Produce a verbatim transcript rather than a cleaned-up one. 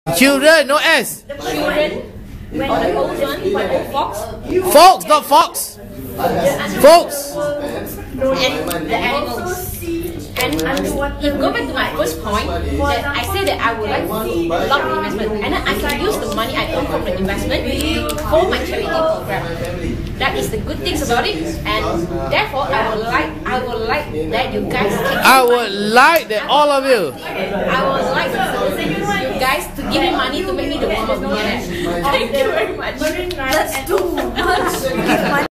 Children, no S. Children. When the old one, when old fox. Folks, not fox. Folks. And the animals. And if go back to my first point, that I say that I would like a lot of investment, and then I can use the money I earn from the investment for my charity program. That is the good things about it, and therefore I would like, I would like that you guys. Can I would like that all of you. I would like you guys to give me money to make me the mom of millionaire. Thank you very much. Let's do.